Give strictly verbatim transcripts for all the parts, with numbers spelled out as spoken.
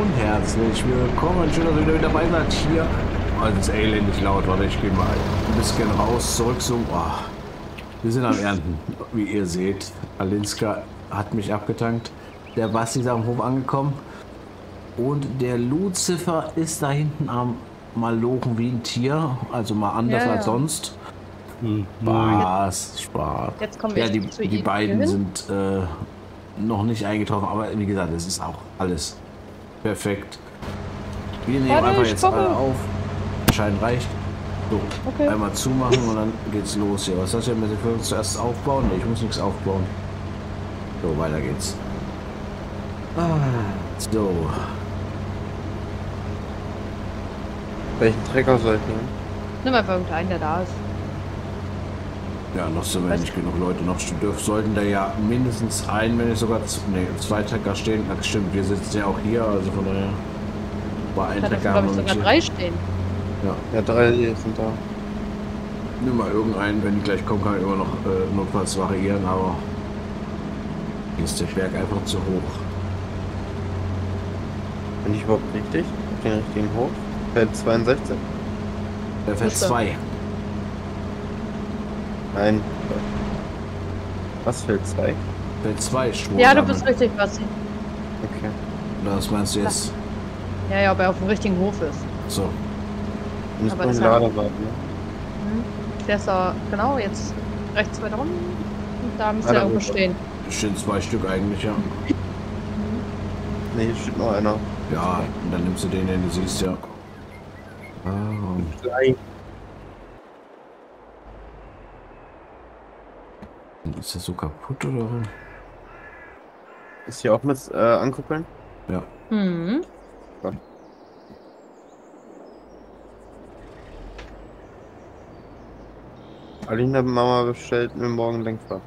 und herzlich willkommen. Schön, dass ihr wieder mit dabei seid hier. Also es ist elendig laut, warte, ich gehe mal ein bisschen raus, zurück zum... Oh. Wir sind am Ernten, wie ihr seht. Alinska hat mich abgetankt. Der Basti ist am Hof angekommen. Und der Lucifer ist da hinten am Malochen wie ein Tier. Also mal anders ja, als ja. sonst. Hm. Spaß, Spaß. Jetzt kommen wir ja, die, zu die ihm beiden hin. sind äh, noch nicht eingetroffen, aber wie gesagt, es ist auch alles perfekt. Wir nehmen Warte, einfach jetzt gucke. alle auf. Schein reicht. So, okay. Einmal zumachen und dann geht's los hier. Was hast du ja mit den Filmen zuerst aufbauen? Nee, ich muss nichts aufbauen. So, weiter geht's. Ah, so. Welchen Trecker soll ich nehmen? Nimm einfach irgendeinen, der da ist. Ja, noch sind wir nicht genug Leute. Noch dürfen, sollten da ja mindestens ein, wenn nicht sogar nee, zwei Trecker stehen. Das stimmt, wir sitzen ja auch hier, also von daher war ein Da Trecker. glaube ich sogar drei stehen. Ja. Ja, drei sind da. Nimm mal irgendeinen, wenn die gleich kommen, kann ich immer noch äh, notfalls variieren, aber hier ist der Berg einfach zu hoch. Bin ich überhaupt richtig? Auf den richtigen Hof? Feld zweiundsechzig? Der Feld zwei. Nein. Was, Feld zwei? Feld zwei, Stroh. Ja, du bist richtig, Basti. Okay. Was meinst du jetzt? Ja, ja, ob er auf dem richtigen Hof ist. So. Muss Aber man das Lader hat- warten, ne? Mhm. Der ist da, genau, jetzt rechts weiter rum. Und da müsste Ah, er da irgendwo oben. stehen. Es stehen zwei Stück eigentlich, ja. Ne, hier steht noch einer. Ja, und dann nimmst du den, den du siehst, ja. Ah, Drei. ist das so kaputt oder? Ist hier auch mit äh, ankuppeln? Ja. Mhm. Alina Mama bestellt mir morgen Lenkfach.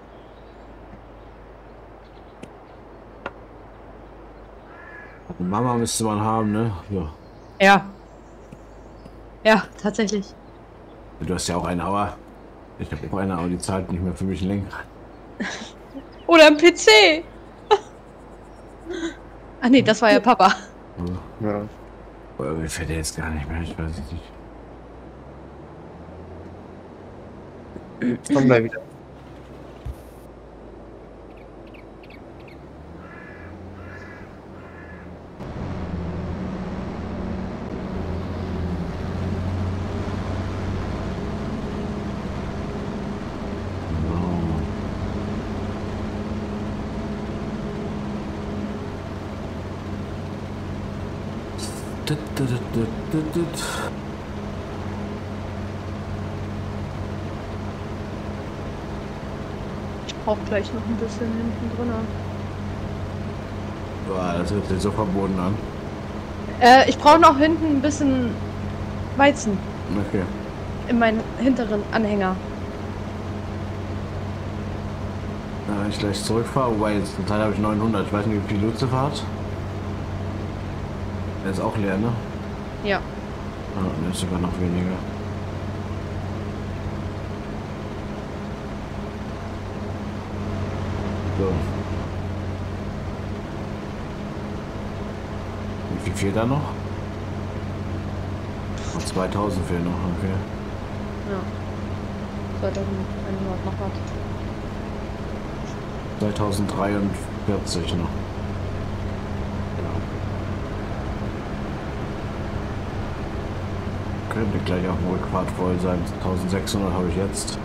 Mama müsste man haben, ne? Ja. Ja. Ja, tatsächlich. Du hast ja auch eine, aber ich habe auch eine, aber die zahlt nicht mehr für mich länger. Oder ein P C. Ah nee, das war ja Papa. Ja. Aber irgendwie fährt der jetzt gar nicht mehr, ich weiß es nicht. Jetzt kommen wir wieder. Tut, tut, tut, tut, tut. Ich brauche gleich noch ein bisschen hinten drin. Boah, das hört sich so verboten an. Äh, ich brauche noch hinten ein bisschen Weizen Okay. in meinen hinteren Anhänger. Ja, wenn ich gleich zurückfahre, wobei jetzt eine Zeit habe ich neunhundert. Ich weiß nicht, wie viel Lucifer hat. Der ist auch leer, ne? Ja. Ah, der ist sogar noch weniger. So. Wie viel fehlt da noch? Oh, zweitausend fehlen noch, okay. Ja. zweitausendeinhundert noch was. zweitausenddreiundvierzig noch. Könnte gleich auf dem Rückfahrt voll sein. eintausendsechshundert habe ich jetzt.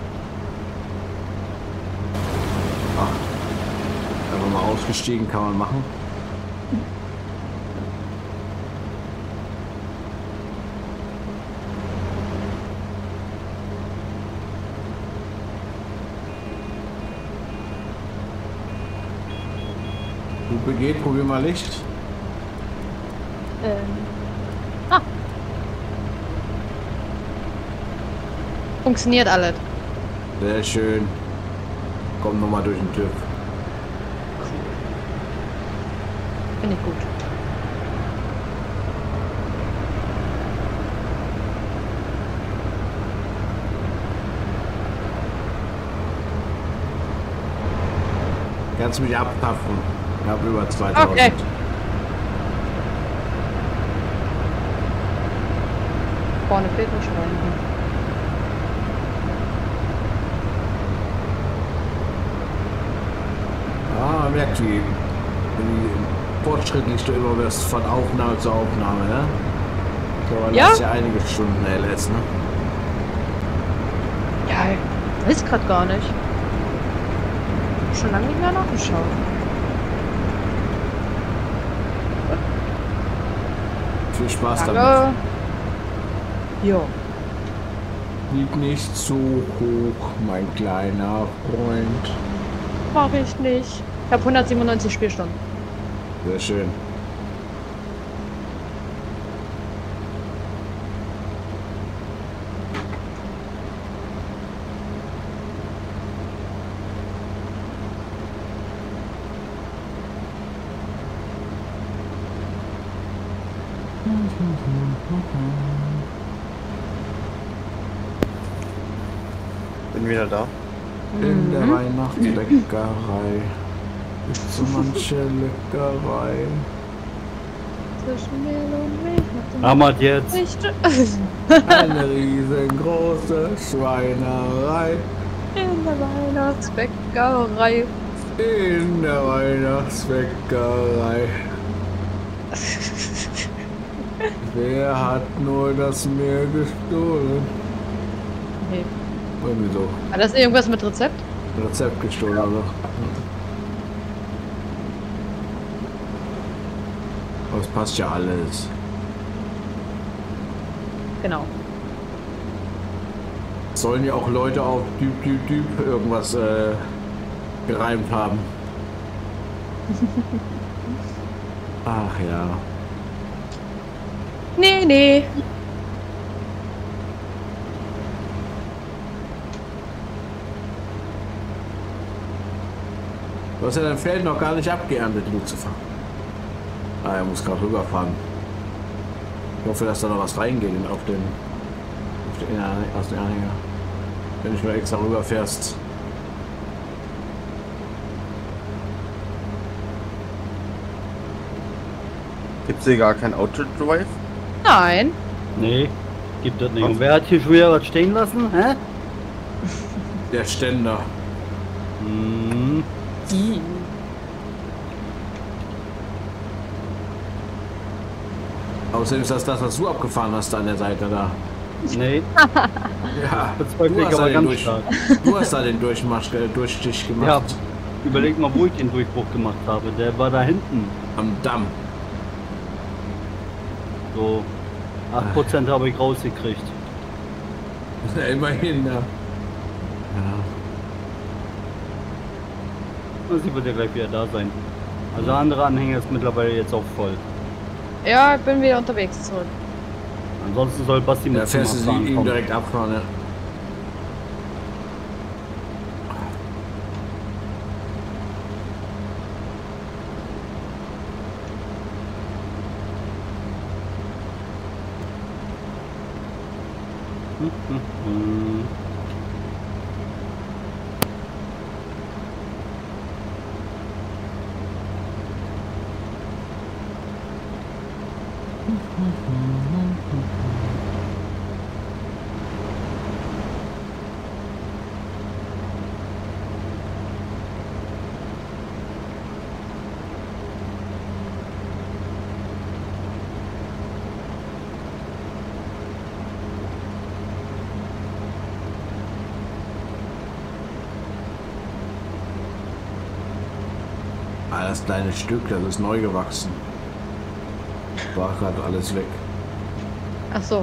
Ach, einfach mal ausgestiegen, kann man machen. Lupe geht, probier mal Licht. Ähm. Ah. Funktioniert alles. Sehr schön. Komm nochmal durch den TÜV. Finde ich gut. Kannst mich abtapfen. Ich habe über zweitausend. Okay. Vorne fehlt noch Schwein. Ah, man merkt, wie, wie fortschrittlich du immer wirst von Aufnahme zu Aufnahme, ne? So, Ja? das ist ja einige Stunden L S, ne? Ja, ich weiß grad gar nicht. Schon lange nicht mehr nachgeschaut. Viel Spaß damit. Danke. Jo. Flieg nicht zu hoch, mein kleiner Freund. Mach ich nicht. Ich habe hundertsiebenundneunzig Spielstunden. Sehr schön. Bin wieder da. In der Weihnachtsbäckerei gibt's so manche Leckerei. Zwischen Mehl und Milch macht den Hammer jetzt. Nicht Eine riesengroße Schweinerei. in der Weihnachtsbäckerei. In der Weihnachtsbäckerei. Wer hat nur das Mehl gestohlen? Nee. Irgendwie so. War das irgendwas mit Rezept? Rezept gestohlen, also. Aber es passt ja alles. Genau. Sollen ja auch Leute auf Düb, Düb, Düb irgendwas äh, gereimt haben. Ach ja. Nee, nee. Du hast ja dein Feld noch gar nicht abgeerntet, Lucifer. Ah, er muss gerade rüberfahren. Ich hoffe, dass da noch was reingeht auf den, auf den aus dem Anhänger. Wenn du nur extra rüberfährst. Gibt's hier gar kein Auto-Drive? Nein. Nee, gibt das nicht. Und wer hat hier schon wieder was stehen lassen? Hä? Der Ständer. Hm. Außerdem ist das das, was du abgefahren hast an der Seite da. Nee, Ja, bezweifle ich hast da aber den ganz durch, stark. du hast da den Durchmarsch, äh, Durchstich gemacht. Ja, überleg mal, wo ich den Durchbruch gemacht habe. Der war da hinten. Am Damm. So acht Prozent habe ich rausgekriegt. Immerhin, ja. Ja. Und sie wird ja gleich wieder da sein. Also der andere Anhänger ist mittlerweile jetzt auch voll. Ja, ich bin wieder unterwegs zurück. Ansonsten soll Basti mit Da fährst du zum sie Abfahren ihm kommen. direkt abfahren, ja. Hm, hm, hm. Ah, das kleine Stück, das ist neu gewachsen. War gerade alles weg. Ach so.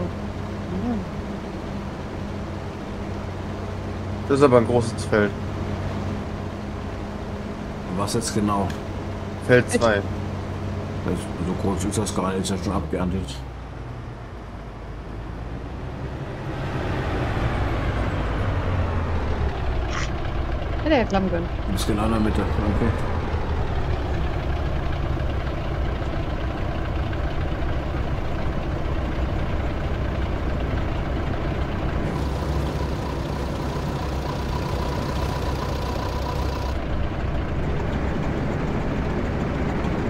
Das ist aber ein großes Feld. Was jetzt genau? Feld zwei. Das, so groß ist das gar nicht, ist ja schon abgeerntet. Hätte ja klappen können. Ein bisschen an der Mitte, okay.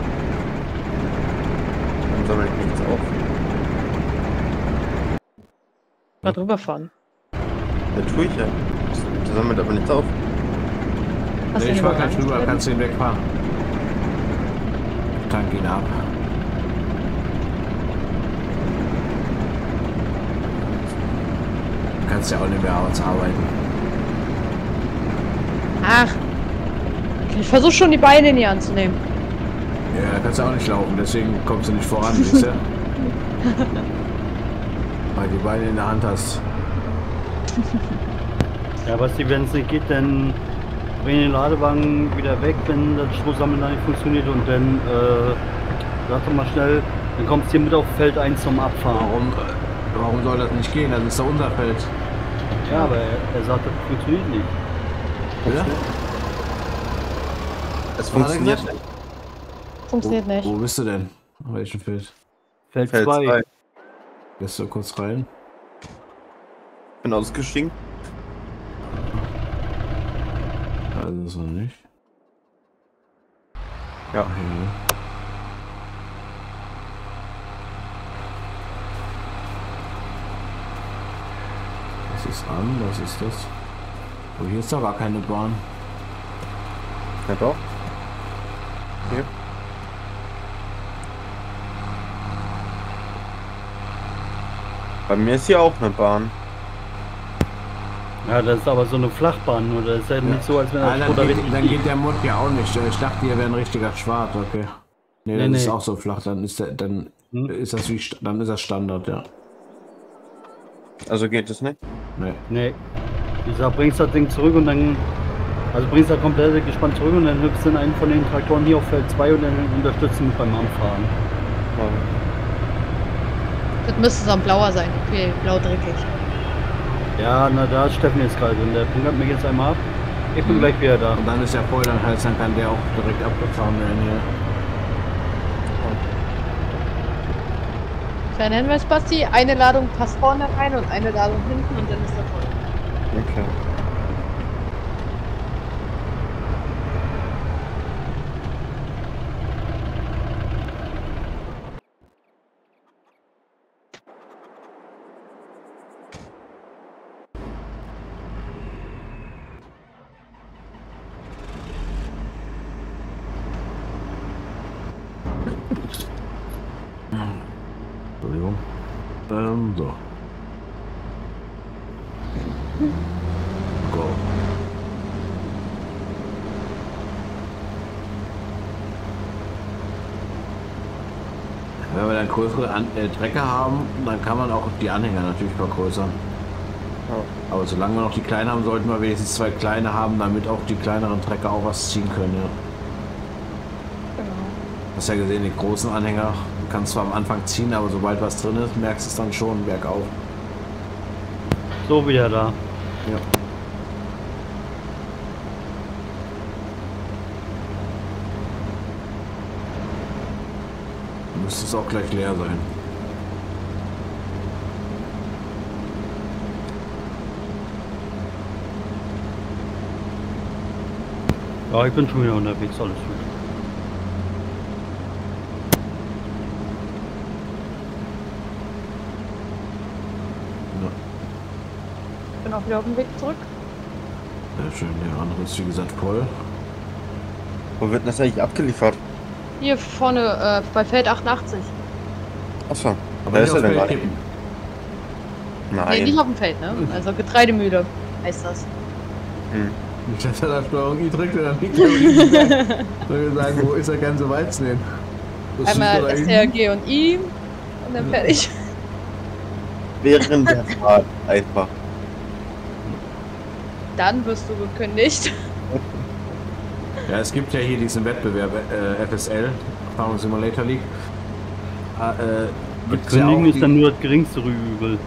Dann sammle ich nichts auf. Mal drüber fahren. Ja, tue ich ja. Das sammelt aber nichts auf. Hast Nee, du ich den fahr gleich überhaupt rüber, drin? kannst du ihn wegfahren. Tank ihn ab. Du kannst ja auch nicht mehr aus arbeiten. Ach. Ich versuche schon die Beine in die Hand zu nehmen. Ja, da kannst du auch nicht laufen, deswegen kommst du nicht voran, siehst du? Weil die Beine in der Hand hast. Ja, was die, wenn es nicht geht, dann bring den Ladewagen wieder weg, wenn das Strohsammeln da nicht funktioniert und dann, äh, sag doch mal schnell, dann kommst du hier mit auf Feld eins zum Abfahren. Warum, äh, warum soll das nicht gehen? Das ist doch unser Feld. Ja, aber er, er sagt, das funktioniert nicht. Ja? Es funktioniert gesagt? nicht. Funktioniert Wo, nicht. wo bist du denn? Auf welchem Feld? Feld Feld zwei. zwei. Gehst du kurz rein? Bin ausgestiegen. Also ist noch nicht. Ja. Okay. Das ist an, was ist das? Oh, hier ist doch gar keine Bahn. Ja doch. Hier. Bei mir ist hier auch eine Bahn. Ja, das ist aber so eine Flachbahn, nur das ist ja nicht so, als wenn Ah, das dann, Stroh da geht, richtig dann liegt. geht der Mund ja auch nicht. Ich dachte, hier wäre ein richtiger Schwart, okay. Nee, das Nee, ist nee. auch so flach, dann ist der, dann Hm? ist das wie St- dann ist das Standard, ja. Also geht es nicht. Nee. Nee. Ich sag, bringst das Ding zurück und dann. Also bringst das komplett gespannt zurück und dann hüpfst du in einen von den Traktoren hier auf Feld zwei und dann unterstützt du mich beim Anfahren. Das müsste so ein blauer sein. Okay, blau dreckig. Ja, na da ist Steffen jetzt gerade drin. Der bunkert mich jetzt einmal ab. Ich bin Mhm. gleich wieder da. Und dann ist ja voll, dann heißt, dann kann der auch direkt abgefahren werden hier. Kleiner Hinweis, Basti. Eine Ladung passt vorne rein und eine Ladung hinten und dann ist er voll. Okay. Entschuldigung. Ähm, so. Go. Wenn wir dann größere An äh, Trecker haben, dann kann man auch die Anhänger natürlich vergrößern. Ja. Aber solange wir noch die kleinen haben, sollten wir wenigstens zwei kleine haben, damit auch die kleineren Trecker auch was ziehen können. Ja. Genau. Hast ja gesehen, die großen Anhänger, du kannst zwar am Anfang ziehen, aber sobald was drin ist, merkst du es dann schon bergauf. So wieder da. Ja. Müsste es auch gleich leer sein. Ja, ich bin schon wieder unterwegs, alles gut. Ja, Ich bin auch wieder auf dem Weg zurück. sehr schön. Der andere ist wie gesagt voll. Wo wird denn das eigentlich abgeliefert? Hier vorne äh, bei Feld achtundachtzig. Achso. Aber Wer nicht ist er aufs denn Feld gerade? kippen. Nee, nicht Nein. auf dem Feld, ne? Also Getreidemühle heißt das. Hm. Nicht, dass er da Steuerung I drückt und dann liegt er nicht mehr. Soll ich sagen, wo ist der ganze Weizen hin? Das Einmal ist doch da S R hinten. G und I und dann fertig. Während der Fahrt einfach. Dann wirst du gekündigt. Ja, es gibt ja hier diesen Wettbewerb, äh, F S L, Farming Simulator League. Äh, Mit gibt's ja auch Kündigen ist die- dann nur das geringste Übel.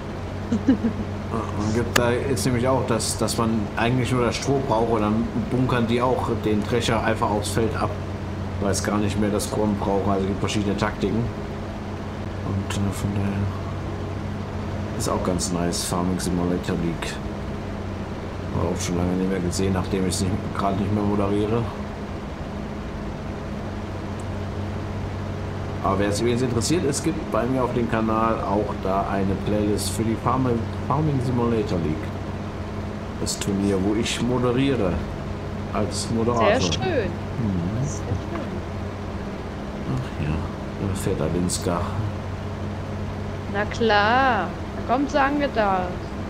Und gibt, da ist nämlich auch, dass, dass man eigentlich nur das Stroh braucht und dann bunkern die auch den Trecher einfach aufs Feld ab, weil es gar nicht mehr das Korn braucht. Also es gibt verschiedene Taktiken. Und äh, von daher ist auch ganz nice, Farming Simulator League. Aber auch schon lange nicht mehr gesehen, nachdem ich es gerade nicht mehr moderiere. Aber wer es übrigens interessiert, es gibt bei mir auf dem Kanal auch da eine Playlist für die Farming, Farming Simulator League. Das Turnier, wo ich moderiere. Als Moderator. Sehr schön. Mhm. Sehr schön. Ach ja, da fährt Alinska. Na klar. Na komm, sagen wir das.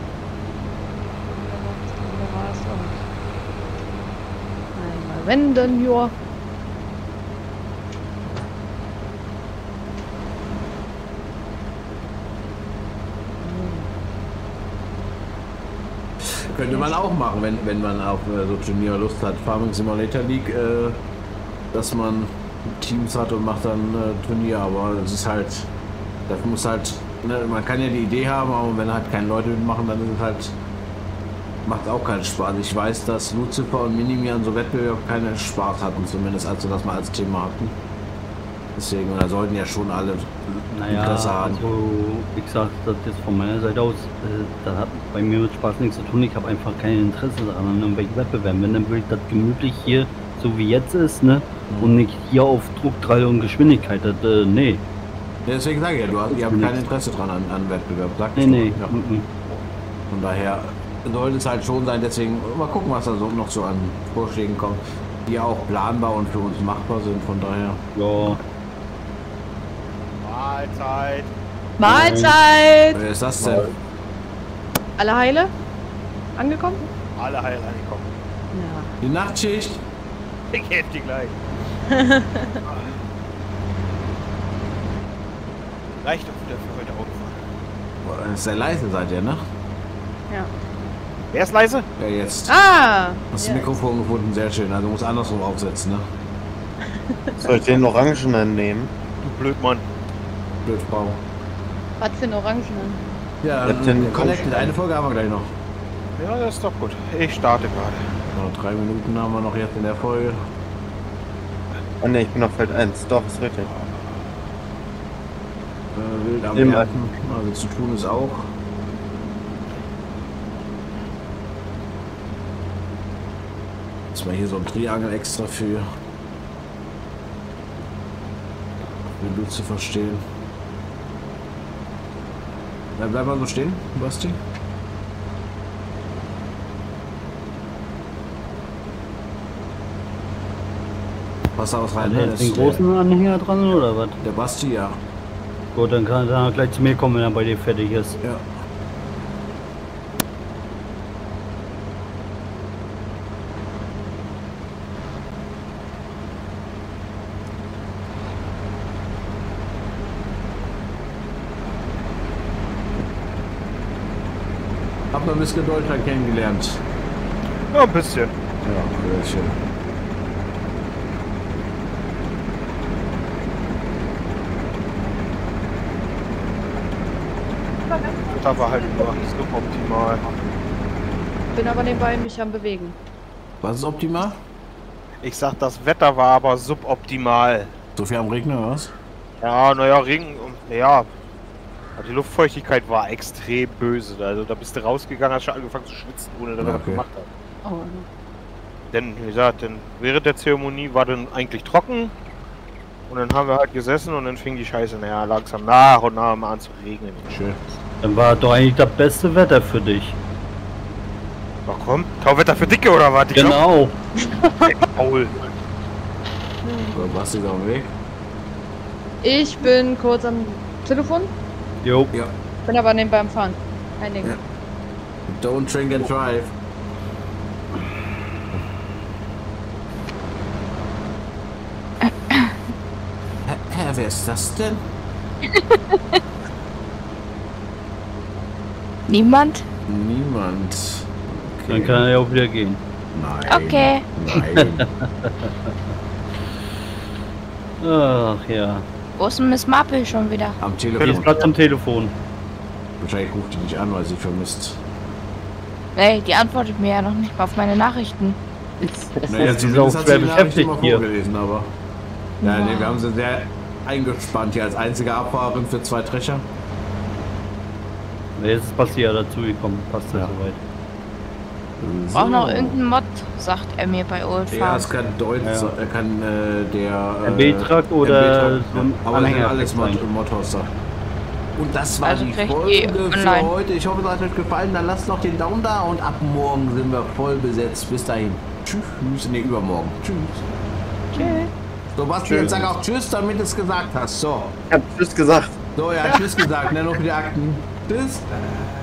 Einmal wenden, ja. Könnte man auch machen, wenn, wenn man auf äh, so Turnier Lust hat. Farming Simulator League, äh, dass man Teams hat und macht dann äh, Turnier, aber es ist halt, das muss halt, ne, man kann ja die Idee haben, aber wenn halt keine Leute mitmachen, dann ist es halt, macht auch keinen Spaß. Ich weiß, dass Lucifer und Minimi an so Wettbewerb keinen Spaß hatten, zumindest als wir das mal als Thema hatten. Deswegen, da sollten ja schon alle Naja, Interesse haben. also wie gesagt, das jetzt von meiner Seite aus, äh, das hat bei mir mit Spaß nichts zu tun. Ich habe einfach kein Interesse daran, an irgendwelchen Wettbewerben. Wenn, dann will ich das gemütlich hier, so wie jetzt ist, ne? Mhm. Und nicht hier auf Druck, Drall und Geschwindigkeit. Das, äh, nee. Ja, deswegen sage ich ja, du hast, ihr habt kein Interesse dran an, an Wettbewerb, sagt Nee, nee. Ja. Mhm. Von daher sollte es halt schon sein, deswegen mal gucken, was da so noch so an Vorschlägen kommt, die auch planbar und für uns machbar sind, von daher. Ja. Mahlzeit. Mahlzeit! Wer ist das denn? Alle Heile? Angekommen? Alle heil angekommen. Ja. Die Nachtschicht? Ich helfe dir gleich. Reicht doch wieder für heute Autofahren. Boah, sehr leise seid ihr, ne? Ja. Wer ist leise? Ja, jetzt. Ah! Hast ja. das Mikrofon gefunden, sehr schön. Also muss andersrum aufsetzen, ne? Soll ich den Orangenen nehmen? Du Blödmann. Blöd, Frau. Was für ein Orangenen? Ja, Ich hab den dann Connected. Aufschlag. Eine Folge haben wir gleich noch. Ja, das ist doch gut. Ich starte gerade. Noch drei Minuten haben wir noch jetzt in der Folge. Oh ne, ich bin auf Feld eins. Doch, ist richtig. Äh, wild am Im Ernten. Also zu tun ist auch. Jetzt mal hier so ein Triangel extra für. Wenn du zu verstehen. Na, bleib mal so stehen, Basti. Pass auf rein, Hat er ne? jetzt den Das, der, großen Anhänger dran oder was? der Basti, ja. Gut, dann kann er gleich zu mir kommen, wenn er bei dir fertig ist. Ja. Hab mal ein bisschen Deutschland kennengelernt. Ja, ein bisschen. Ja, sehr schön. Da war halt nur suboptimal. Bin aber nebenbei mich am Bewegen. Was ist optimal? Ich sag, das Wetter war aber suboptimal. So viel am Regnen oder was? Ja, naja, Regen und ja. Die Luftfeuchtigkeit war extrem böse. Also da bist du rausgegangen, hast schon angefangen zu schwitzen, ohne dass er was Okay. gemacht hat. Oh. Denn, wie gesagt, denn während der Zeremonie war dann eigentlich trocken. Und dann haben wir halt gesessen und dann fing die Scheiße naja, langsam nach und nach mal an zu regnen. Schön. Dann war doch eigentlich das beste Wetter für dich. Ach komm, Tauwetter für Dicke oder was? Ich Genau. glaub, Paul. So, Basti ist auf dem Weg. Ich bin kurz am Telefon, Jo. Ja. bin aber nebenbei am Fahren. Einigen. Ja. Don't drink and drive. Hä, hä, wer ist das denn? Niemand? Niemand. Dann kann er ja auch wieder gehen. Nein. Okay. Nein. Ach ja. Wo ist denn Miss Marple schon wieder? Am Die ist Telefon. gerade am Telefon. Wahrscheinlich ruft die nicht an, weil sie vermisst. Ey, die antwortet mir ja noch nicht mal auf meine Nachrichten. Naja, sie ist auch schwer die Nachricht beschäftigt immer hier. vorgelesen, aber. Ja, Ja. nee, wir haben sie sehr eingespannt hier als einzige Abfahrerin für zwei Trecher. Jetzt ist Basti ja dazu gekommen. Passt ja Ja. soweit. Braucht noch irgendein Mod, sagt er mir bei Old Ja, Farm. es kann Deutsch, Ja. er kann äh, der... M B-Truck oder M B-Truck, so ein aber es sind Anhänger alles sein. Mod Modhoster. Und das war Also die kriegt Folge ihr für online. heute. Ich hoffe, es hat euch gefallen. Dann lasst noch den Daumen da und ab morgen sind wir voll besetzt. Bis dahin. Tschüss. Ne, übermorgen. Tschüss. Tschüss. So, Basti, Tschüss. jetzt sag auch Tschüss, damit du es gesagt hast. So. Ich hab Tschüss gesagt. So, ja, Tschüss gesagt. Ne, noch für die Akten. Tschüss.